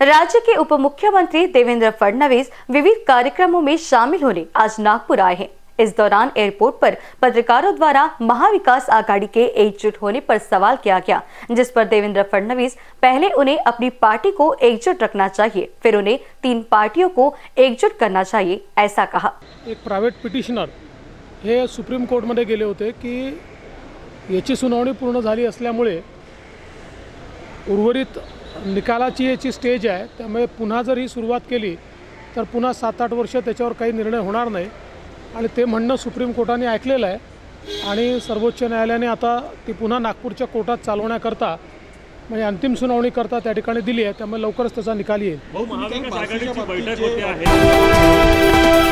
राज्य के उप मुख्यमंत्री देवेंद्र फडणवीस विविध कार्यक्रमों में शामिल होने आज नागपुर आए हैं। इस दौरान एयरपोर्ट पर पत्रकारों द्वारा महाविकास आघाड़ी के एकजुट होने पर सवाल किया गया, जिस पर देवेंद्र फडणवीस पहले उन्हें अपनी पार्टी को एकजुट रखना चाहिए, फिर उन्हें 3 पार्टियों को एकजुट करना चाहिए, ऐसा कहा। एक प्रायव्हेट पिटिशनर हे सुप्रीम कोर्टमध्ये गेले होते की याची सुनावणी पूर्ण झाली असल्यामुळे उर्वरित निकालाची याची स्टेज आहे, त्यामुळे पुन्हा जर ही सुरुवात केली तर पुन्हा 7-8 वर्ष त्याच्यावर काही निर्णय होणार नाही आणि ते म्हणणं सुप्रीम कोर्टाने ऐकलेलं आहे आणि सर्वोच्च न्यायालयाने आता ती पुन्हा नागपूरच्या कोर्टात चालवण्याकरता म्हणजे अंतिम सुनावणी करता त्या ठिकाणी दिली आहे, त्यामुळे लवकरच त्याचा निकाल येईल। महाविकास आघाडीची बैठक होते आहे।